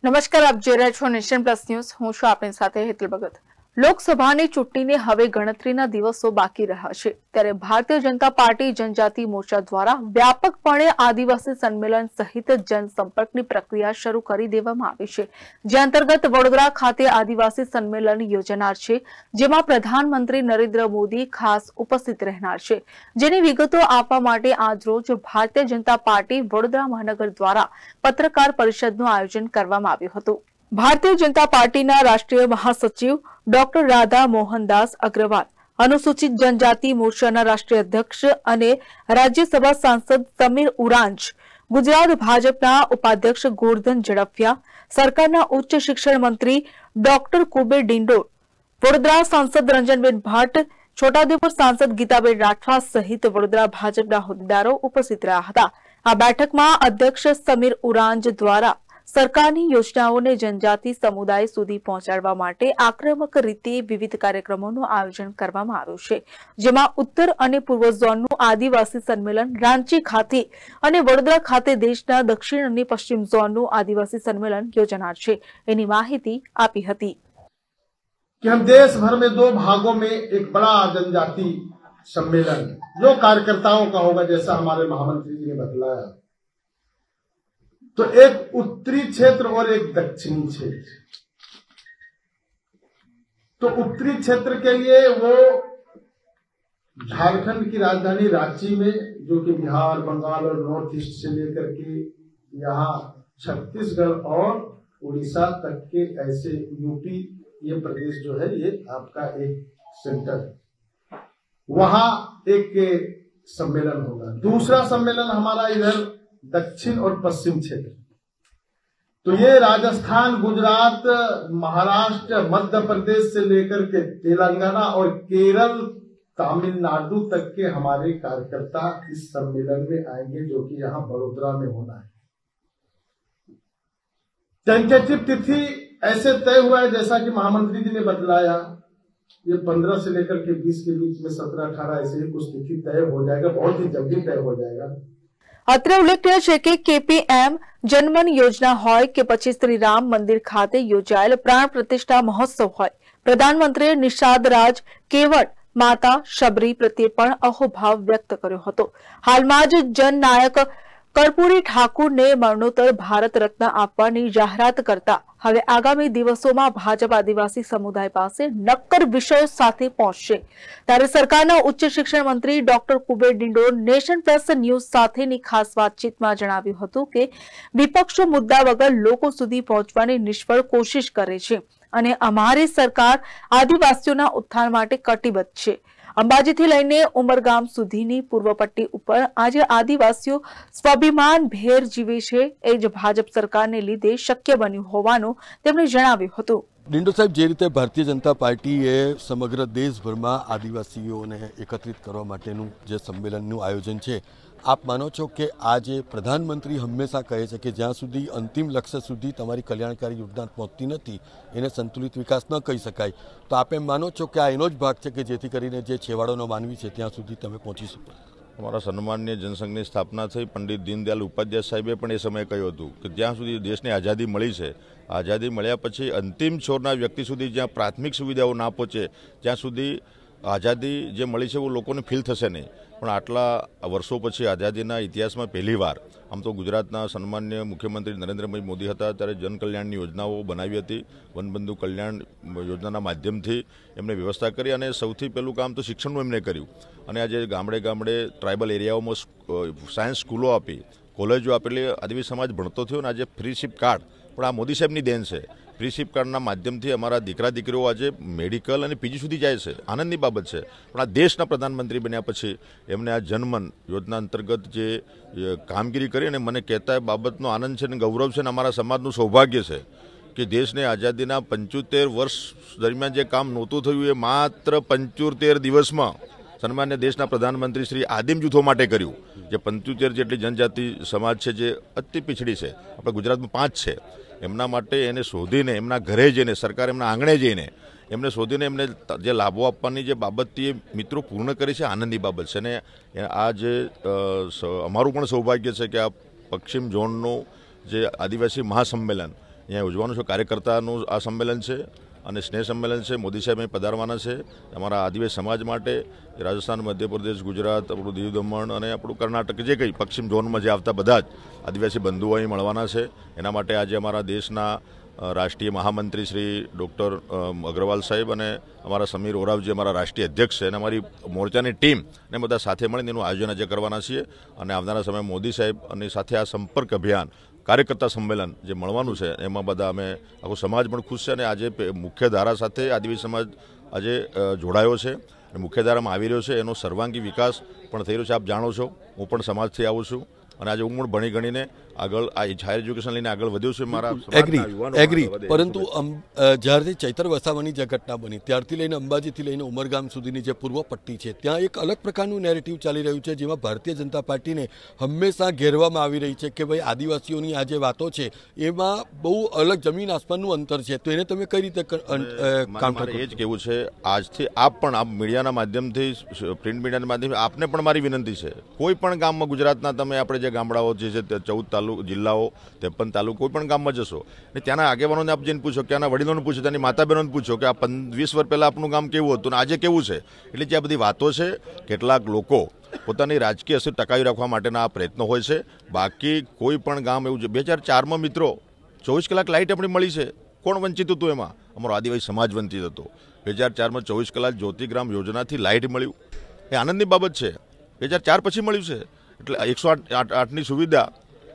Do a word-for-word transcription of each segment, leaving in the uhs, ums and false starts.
નમસ્કાર, આપ જોઈ રહ્યા છો નેશન પ્લસ ન્યૂઝ। હું છું આપની સાથે હેતલ ભગત। લોકસભાની ચૂંટણીને હવે ગણતરીના દિવસો બાકી રહ્યા છે, ત્યારે ભારતીય જનતા પાર્ટી જનજાતિ મોરચા દ્વારા વ્યાપકપણે આદિવાસી સંમેલન સહિત જનસંપર્કની પ્રક્રિયા શરૂ કરી દેવામાં આવી છે, જે અંતર્ગત વડોદરા ખાતે આદિવાસી સંમેલન યોજાનાર છે, જેમાં પ્રધાનમંત્રી નરેન્દ્ર મોદી ખાસ ઉપસ્થિત રહેનાર છે, જેની વિગતો આપવા માટે આજરોજ ભારતીય જનતા પાર્ટી વડોદરા મહાનગર દ્વારા પત્રકાર પરિષદનું આયોજન કરવામાં આવ્યું હતું। भारतीय जनता पार्टी राष्ट्रीय महासचिव डॉक्टर राधा मोहनदास अग्रवाल, अनुसूचित जनजाति मोर्चा राष्ट्रीय अध्यक्ष और राज्यसभा सांसद समीर उरांज, गुजरात भाजपा उपाध्यक्ष गोवर्धन झड़फिया, सरकारना उच्च शिक्षण मंत्री डॉक्टर कुबेर डिंडोर, वडोदरा सांसद रंजनबेन भट्ट, छोटाउदेपुर सांसद गीताबेन राठवा सहित वडोदरा भाजपा होद्देदारो उपस्थित रह्या हता। आ बैठकमां अध्यक्ष समीर उरांज द्वारा सरकारनी योजनाओने जनजाति समुदाय सुधी पहोंचाडवा माटे आक्रामक रीते विविध कार्यक्रमोनुं आयोजन करवामां आव्युं छे, जेमां उत्तर अने पूर्व झोननुं आदिवासी संमेलन रांची खाते अने वडोदरा खाते देशना दक्षिण अने पश्चिम झोननुं आदिवासी संमेलन योजानार छे, एनी माहिती आपी हती कि हम देश भर में दो भागों में एक बड़ा जनजाति सम्मेलन जो कार्यकर्ताओं का होगा, जैसा हमारे महामंत्री जी ने बतलाया, तो एक उत्तरी क्षेत्र और एक दक्षिणी क्षेत्र। तो उत्तरी क्षेत्र के लिए वो झारखंड की राजधानी रांची में, जो कि बिहार, बंगाल और नॉर्थ ईस्ट से लेकर के यहाँ छत्तीसगढ़ और उड़ीसा तक के ऐसे यूपी ये प्रदेश जो है ये आपका एक सेंटर है, वहां एक सम्मेलन होगा। दूसरा सम्मेलन हमारा इधर दक्षिण और पश्चिम क्षेत्र, तो ये राजस्थान, गुजरात, महाराष्ट्र, मध्य प्रदेश से लेकर के तेलंगाना और केरल, तमिलनाडु तक के हमारे कार्यकर्ता इस सम्मेलन में आएंगे, जो कि यहाँ बड़ोदरा में होना है। टेंटेटिव तिथि ऐसे तय हुआ है, जैसा कि महामंत्री जी ने बतलाया, ये पंद्रह से लेकर के बीस के बीच में सत्रह अठारह ऐसे ही कुछ तिथि तय हो जाएगा, बहुत ही जल्दी तय हो जाएगा। અત્રે ઉલ્લેખનીય છે કે કેપીએમ જનમન યોજના હોય કે પછી શ્રી રામ મંદિર ખાતે યોજાયેલ પ્રાણ પ્રતિષ્ઠા મહોત્સવ હોય, પ્રધાનમંત્રીએ નિષાદ રાજ કેવળ માતા શબરી પ્રત્યે પણ અહોભાવ વ્યક્ત કર્યો હતો। હાલમાં જ જનનાયક કર્પૂરી ઠાકુરને મરણોત્તર ભારત રત્ન આપવાની જાહેરાત કરતા હવે આગામી દિવસોમાં ભાજપ આદિવાસી સમુદાય પાસે નક્કર વિષયો સાથે પહોંચશે, ત્યારે સરકારના ઉચ્ચ શિક્ષણ મંત્રી doctor Kuber Dindor Nation Plus News સાથેની ખાસ વાતચીતમાં જણાવ્યું હતું કે વિપક્ષો મુદ્દા વગર લોકો સુધી પહોંચવાની નિષ્ફળ કોશિશ કરે છે અને અમારી સરકાર આદિવાસીઓના ઉત્થાન માટે કટિબદ્ધ છે। અંબાજીથી લઈને ઉમરગામ સુધીની પૂર્વ પટ્ટી ઉપર આજે આદિવાસીઓ સ્વાભિમાન ભેર જીવે છે, એ જ ભાજપ સરકારને લીધે શક્ય બન્યું હોવાનું તેમણે જણાવ્યું હતું। ડિંડો સાહેબ, જે રીતે ભારતીય જનતા પાર્ટીએ સમગ્ર દેશભરમાં આદિવાસીઓને એકત્રિત કરવા માટેનું જે સંમેલનનું આયોજન છે, આપ માનો છો કે આજે પ્રધાનમંત્રી હંમેશા કહે છે કે જ્યાં સુધી અંતિમ લક્ષ્ય સુધી તમારી કલ્યાણકારી યોજના પહોંચતી નથી એને સંતુલિત વિકાસ ન કહી શકાય, તો આપ એમ માનો છો કે આ એનો જ ભાગ છે કે જેથી કરીને જે છેવાડોનો માનવી છે ત્યાં સુધી તમે પહોંચી શકો? અમારા સન્માનીય જનસંઘની સ્થાપના થઈ, પંડિત દીનદયાલ ઉપાધ્યાય સાહેબે પણ એ સમયે કહ્યું હતું કે જ્યાં સુધી દેશને આઝાદી મળી છે, આઝાદી મળ્યા પછી અંતિમ છોરના વ્યક્તિ સુધી જ્યાં પ્રાથમિક સુવિધાઓ ના પહોંચે ત્યાં સુધી આઝાદી જે મળી છે એવું લોકોને ફીલ થશે નહીં। પણ આટલા વર્ષો પછી આઝાદીના ઇતિહાસમાં પહેલીવાર, આમ તો ગુજરાતના સન્માનીય મુખ્યમંત્રી નરેન્દ્રભાઈ મોદી હતા ત્યારે જનકલ્યાણની યોજનાઓ બનાવી હતી, વનબંધુ કલ્યાણ યોજનાના માધ્યમથી એમણે વ્યવસ્થા કરી અને સૌથી પહેલું કામ તો શિક્ષણનું એમણે કર્યું અને આજે ગામડે ગામડે ટ્રાઇબલ એરિયાઓમાં સાયન્સ સ્કૂલો આપી, કોલેજો આપેલી, આદિવાસી સમાજ ભણતો થયો અને આજે ફ્રીશીપ કાર્ડ પણ આ મોદી સાહેબની દેન છે। ફ્રીશીપ કાર્ડના માધ્યમથી અમારા દીકરા દીકરીઓ આજે મેડિકલ અને પીજી સુધી જાય છે, આનંદની બાબત છે। પણ આ દેશના પ્રધાનમંત્રી બન્યા પછી એમને આ જનમન યોજના અંતર્ગત જે કામગીરી કરી અને મને કહેતા એ બાબતનો આનંદ છે અને ગૌરવ છે અને અમારા સમાજનું સૌભાગ્ય છે કે દેશને આઝાદીના પંચોતેર વર્ષ દરમિયાન જે કામ નહોતું થયું એ માત્ર પંચોતેર દિવસમાં સન્માન્ય દેશના પ્રધાનમંત્રી શ્રી આદિમ જૂથો માટે કર્યું, જે પંચોતેર જેટલી જનજાતિ સમાજ છે જે અતિ પીછડી છે, આપણે ગુજરાતમાં પાંચ છે, એમના માટે એને શોધીને એમના ઘરે જઈને, સરકાર એમના આંગણે જઈને એમને શોધીને એમને જે લાભો આપવાની જે બાબત એ મિત્રો પૂર્ણ કરી છે, આનંદની બાબત છે। અને આ જે અમારું પણ સૌભાગ્ય છે કે આ પશ્ચિમ ઝોનનું જે આદિવાસી મહાસંમેલન અહીંયા ઉજવવાનું છે. કાર્યકર્તાનું આ સંમેલન છે અને સ્નેહ સંમેલન છે. મોદી સાહેબ અહીં પધારવાના છે. અમારા આદિવાસી સમાજ માટે રાજસ્થાન, મધ્યપ્રદેશ, ગુજરાત, આપણું દીવ દમણ અને આપણું કર્ણાટક જે કંઈ પશ્ચિમ ઝોનમાં જે આવતા બધા જ આદિવાસી બંધુઓ અહીં મળવાના છે. એના માટે આજે અમારા દેશના રાષ્ટ્રીય મહામંત્રી શ્રી ડૉક્ટર અગ્રવાલ સાહેબ અને અમારા સમીર ઓરાવજી અમારા રાષ્ટ્રીય અધ્યક્ષ છે અને અમારી મોરચાની ટીમ ને બધા સાથે મળીને એનું આયોજન આજે કરવાના છીએ. અને આવનારા સમયે મોદી સાહેબ અને સાથે આ સંપર્ક અભિયાન કાર્યકર્તા સંમેલન જે મળવાનું છે એમાં બધા અમે આખો સમાજ પણ ખુશ છે. અને આજે મુખ્ય ધારા સાથે આદિવાસી સમાજ આજે જોડાયો છે અને મુખ્ય ધારામાં આવી રહ્યો છે. એનો સર્વાંગી વિકાસ પણ થઈ રહ્યો છે. આપ જાણો છો, હું પણ સમાજથી આવું છું અને આજે હું પણ ભણી ગણીને આગળ આ હાયર એજ્યુકેશન લઈને આગળ વધ્યો છું. મારા એગ્રી એગ્રી પરંતુ જ્યારથી ચૈતર વસાવાની જે ઘટના બની ત્યારથી લઈને અંબાજીથી લઈને ઉમરગામ સુધીની જે પૂર્વ પટ્ટી છે ત્યાં એક અલગ પ્રકારનું નેરેટિવ ચાલી રહ્યું છે, જેમાં ભારતીય જનતા પાર્ટીને હંમેશા ઘેરવામાં આવી રહી છે કે ભાઈ આદિવાસીઓની આ જે વાતો છે એમાં બહુ અલગ જમીન આસમાનનું અંતર છે. તો એને તમે કઈ રીતે કાઉન્ટર? એ જ કહેવું છે આજથી આપ પણ આપ મીડિયાના માધ્યમથી, પ્રિન્ટ મીડિયાના માધ્યમથી આપને પણ મારી વિનંતી છે, કોઈ પણ ગામમાં ગુજરાતના તમે આપણે જે ગામડાઓ જે છે ચૌદ તાલુકા જિલ્લાઓ ત્રેપન તાલુકા કોઈ પણ ગામમાં જશો ને ત્યાંના આગેવાનોને આપ જઈને પૂછો, ત્યાંના વડીલોને પૂછો, ત્યાંની માતા બહેનોને પૂછો કે આ વીસ વર્ષ પહેલાં આપણું ગામ કેવું હતું ને આજે કેવું છે. એટલે જે આ બધી વાતો છે કેટલાક લોકો પોતાની રાજકીય અસર ટકાવી રાખવા માટેના આ પ્રયત્નો હોય છે. બાકી કોઈ પણ ગામ એવું છે. બે હજાર ચારમાં મિત્રો ચોવીસ કલાક લાઇટ આપણી મળી છે. કોણ વંચિત હતું? એમાં અમારો આદિવાસી સમાજ વંચિત હતો. બે હજાર ચારમાં ચોવીસ કલાક જ્યોતિગ્રામ યોજનાથી લાઇટ મળ્યું એ આનંદની બાબત છે. બે હજાર ચાર પછી મળ્યું છે. એટલે એકસો આઠ આઠની સુવિધા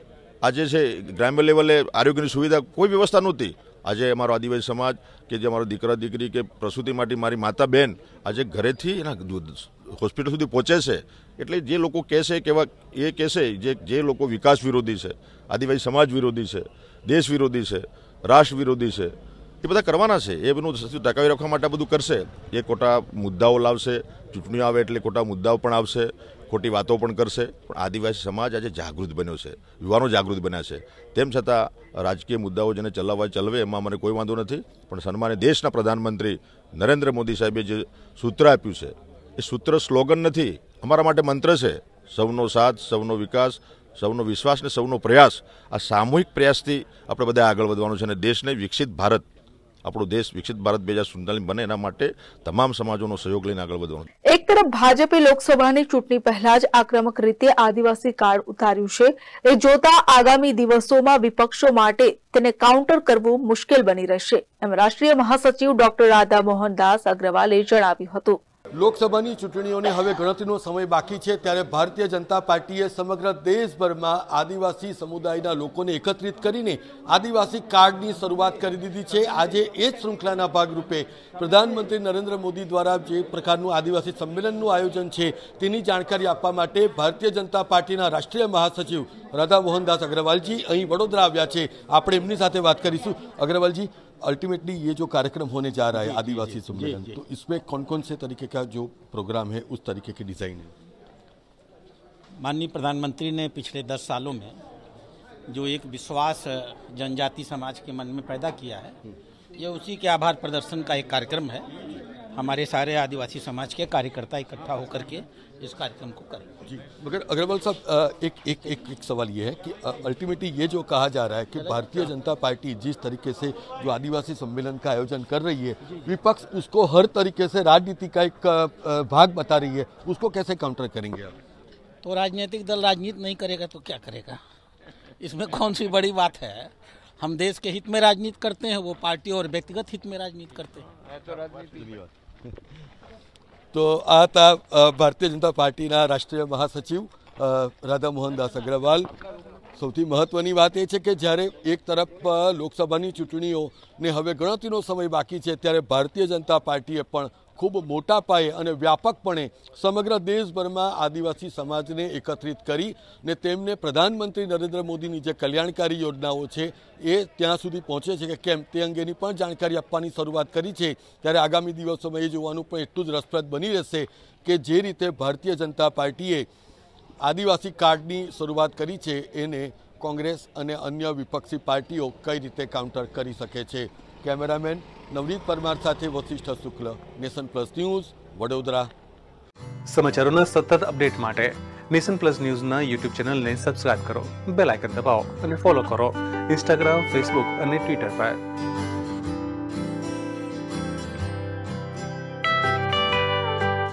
આજે છે. ગ્રામ્ય લેવલે આરોગ્યની સુવિધા કોઈ વ્યવસ્થા નહોતી. આજે અમારો આદિવાસી સમાજ કે જે અમારો દીકરા દીકરી કે પ્રસૂતિ માટે મારી માતા બહેન આજે ઘરેથી એના હોસ્પિટલ સુધી પહોંચે છે. એટલે જે લોકો કહેશે કેવા એ કહેશે જે જે લોકો વિકાસ વિરોધી છે, આદિવાસી સમાજ વિરોધી છે, દેશ વિરોધી છે, રાષ્ટ્ર વિરોધી છે, એ બધા કરવાના છે. એ બધું ટકાવી રાખવા માટે બધું કરશે. એ ખોટા મુદ્દાઓ લાવશે. ચૂંટણીઓ આવે એટલે ખોટા મુદ્દાઓ પણ આવશે, ખોટી વાતો પણ કરશે. પણ આદિવાસી સમાજ આજે જાગૃત બન્યો છે, યુવાનો જાગૃત બન્યા છે. તેમ છતાં રાજકીય મુદ્દાઓ જેને ચલાવવા ચલાવે એમાં મને કોઈ વાંધો નથી. પણ સન્માન્ય દેશના પ્રધાનમંત્રી નરેન્દ્ર મોદી સાહેબે જે સૂત્ર આપ્યું છે એ સૂત્ર સ્લોગન નથી, અમારા માટે મંત્ર છે. સૌનો સાથ, સૌનો વિકાસ, સૌનો વિશ્વાસ ને સૌનો પ્રયાસ. આ સામૂહિક પ્રયાસથી આપણે બધા આગળ વધવાનું છે અને દેશને વિકસિત ભારત, આપણો દેશ વિકસિત ભારત બે હજાર સુડતાલીસ બને એના માટે તમામ સમાજોનો સહયોગ લઈને આગળ વધવાનું. એક તરફ ભાજપે લોકસભાની ચૂંટણી પહેલા જ આક્રમક રીતે આદિવાસી કાર્ડ ઉતાર્યું છે. એ જોતા આગામી દિવસોમાં વિપક્ષો માટે તેને કાઉન્ટર કરવું મુશ્કેલ બની રહેશે, એમ રાષ્ટ્રીય મહાસચિવ ડોક્ટર રાધા મોહન દાસ અગ્રવાલે જણાવ્યું હતું. લોકસભાની ચૂંટણીઓને હવે ગણતરીનો સમય બાકી છે ત્યારે ભારતીય જનતા પાર્ટીએ સમગ્ર દેશભરમાં આદિવાસી સમુદાયના લોકોને એકત્રિત કરીને આદિવાસી કાર્ડની શરૂઆત કરી દીધી છે. આજે એ જ શૃંખલાના ભાગરૂપે પ્રધાનમંત્રી નરેન્દ્ર મોદી દ્વારા જે પ્રકારનું આદિવાસી સંમેલનનું આયોજન છે તેની જાણકારી આપવા માટે ભારતીય જનતા પાર્ટીના રાષ્ટ્રીય મહાસચિવ રાધા મોહનદાસ अग्रवाल અહીં વડોદરા આવ્યા છે. આપણે એમની સાથે વાત કરીશું. अग्रवाल जी, अल्टीमेटली ये जो कार्यक्रम होने जा रहा है आदिवासी सम्मेलन, तो इसमें कौन कौन से तरीके का जो प्रोग्राम है उस तरीके की डिज़ाइन है? माननीय प्रधानमंत्री ने पिछले दस सालों में जो एक विश्वास जनजाति समाज के मन में पैदा किया है, ये उसी के आभार प्रदर्शन का एक कार्यक्रम है. हमारे सारे आदिवासी समाज के कार्यकर्ता इकट्ठा होकर के इस कार्यक्रम को करें. जी, मगर अग्रवाल साहब, एक एक एक एक सवाल ये है कि अल्टीमेटली ये जो कहा जा रहा है कि भारतीय जनता पार्टी जिस तरीके से जो आदिवासी सम्मेलन का आयोजन कर रही है, विपक्ष उसको हर तरीके से राजनीति का एक भाग बता रही है, उसको कैसे काउंटर करेंगे आप? तो राजनीतिक दल राजनीति नहीं करेगा तो क्या करेगा? इसमें कौन सी बड़ी बात है? हम देश के हित में राजनीति करते हैं, वो पार्टी और व्यक्तिगत हित में राजनीति करते हैं. तो आ था भारतीय जनता पार्टीના રાષ્ટ્રીય મહાસચિવ રાધા મોહનદાસ અગ્રવાલ. સૌથી મહત્વની વાત એ છે કે જ્યારે એક તરફ લોકસભાની ચૂંટણીઓને હવે ગણતરીનો સમય બાકી છે ત્યારે ભારતીય જનતા પાર્ટીએ પણ ખૂબ મોટા પાયે અને વ્યાપકપણે સમગ્ર દેશભરમાં આદિવાસી સમાજને એકત્રિત કરી ને તેમને પ્રધાનમંત્રી નરેન્દ્ર મોદીની જે કલ્યાણકારી યોજનાઓ છે એ ત્યાં સુધી પહોંચે છે કે કેમ તે અંગેની પણ જાણકારી આપવાની શરૂઆત કરી છે. ત્યારે આગામી દિવસોમાં એ જોવાનું પણ એટલું જ રસપ્રદ બની રહેશે કે જે રીતે ભારતીય જનતા પાર્ટીએ આદિવાસી કાર્ડની શરૂઆત કરી છે એને કોંગ્રેસ અને અન્ય વિપક્ષી પાર્ટીઓ કઈ રીતે કાઉન્ટર કરી શકે છે. કેમેરામેન નવનીત પરમાર સાથે Vashishtha Shukla, Nation Plus News, Vadodara. સમાચારોના સતત અપડેટ માટે નેશન પ્લસ ન્યૂઝના યુટ્યુબ ચેનલને સબસ્ક્રાઇબ કરો, બેલ આઇકન દબાવો અને ફોલો કરો ઇન્સ્ટાગ્રામ, ફેસબુક અને ટ્વિટર પર.